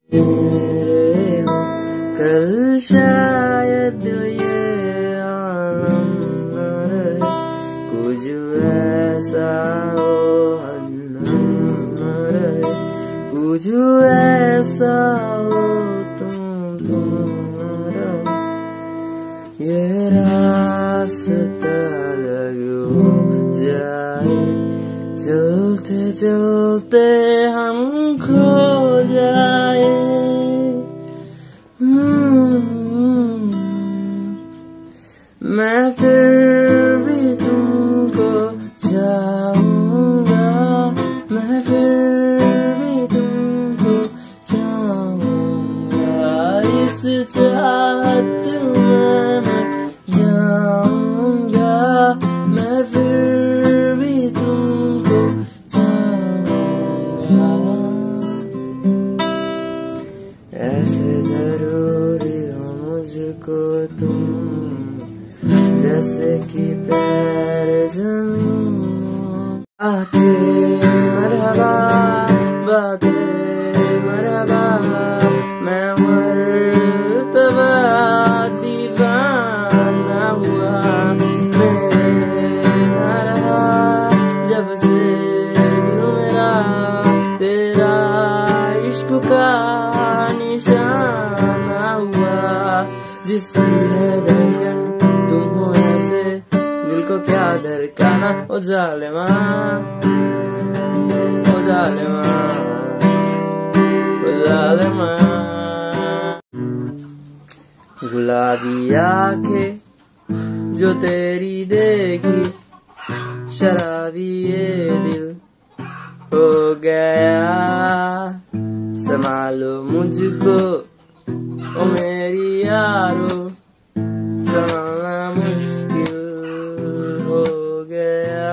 मेरे हो कल शायद ये आलम न रहे, कुछ ऐसा हो न रहे, कुछ ऐसा हो तुम न रहे, ये रास्ता अलग हो जाए, चलते चलते हम खो जाए। मैं फिर भी तुमको चाहूंगा, मैं फिर भी तुमको चाहूंगा, इस चाहत में मैं जाऊंगा, मैं फिर भी तुमको चाहूंगा। ऐसे जरूरी हो मुझको तुम, जैसे कि पैर जमीन। आके मरहबा बातें मरहबा, मैं मरतबा दीवाना हुआ, मेरे ना रहा जब से दिल मेरा, तेरा इश्क का निशाना हुआ। जिसकी है धड़कन तुम हो ऐसे, दिल को क्या धड़काना, ओ जालिमा ओ जालिमा ओ जालिमा। गुलाबी आंखें जो तेरी देखी, शराबी ये दिल हो गया, संभालो मुझको ओ मेरी यारो, संभालना मुश्किल हो गया।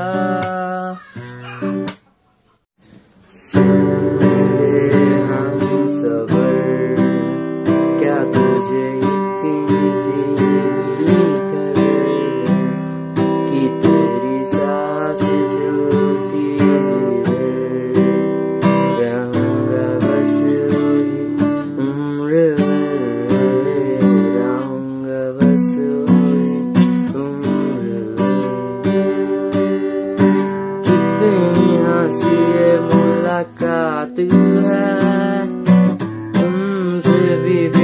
मेरे हमसफर, क्या तुझे इतनी सी कर कि तेरी सांस चलती जिधर, रहूंगा बस वही उम्र भर, रहूंगा बस वही उम्र भर। कितनी हंसी मुलाकात है, तुमसे भी